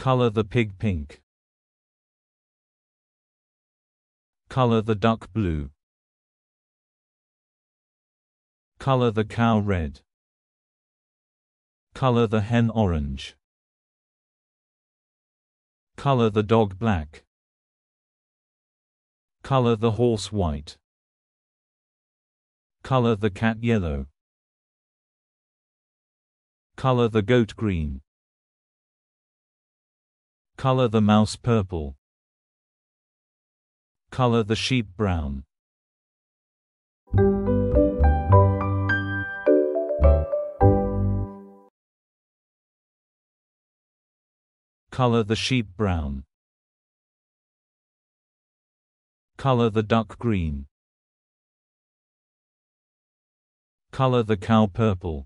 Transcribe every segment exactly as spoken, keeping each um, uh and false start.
Color the pig pink. Color the duck blue. Color the cow red. Color the hen orange. Color the dog black. Color the horse white. Color the cat yellow. Color the goat green. Color the mouse purple. Color the sheep brown. Color the sheep brown. Color the duck green. Color the cow purple.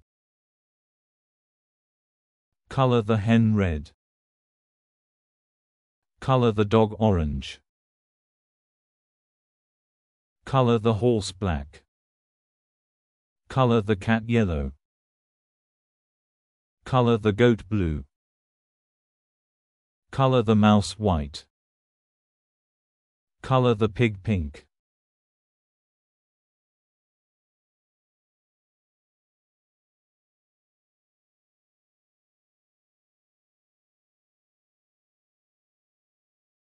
Color the hen red. Color the dog orange. Color the horse black. Color the cat yellow. Color the goat blue. Color the mouse white. Color the pig pink.